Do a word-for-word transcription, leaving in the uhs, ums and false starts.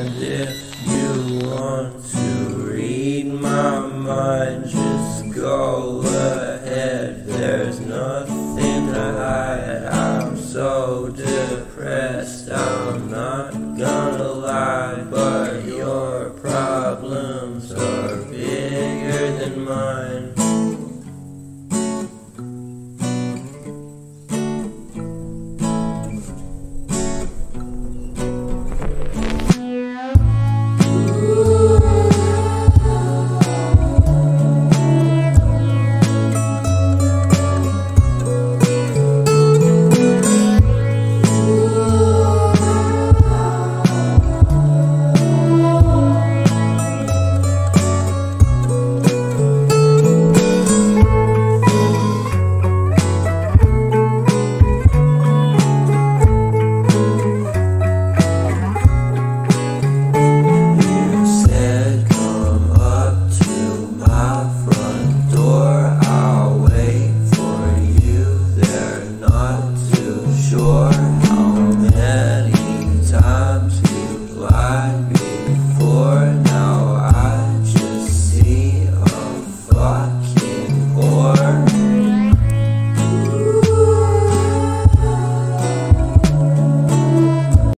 And if you want to read my mind, just go ahead. There's nothing to hide. I'm so depressed, I'm not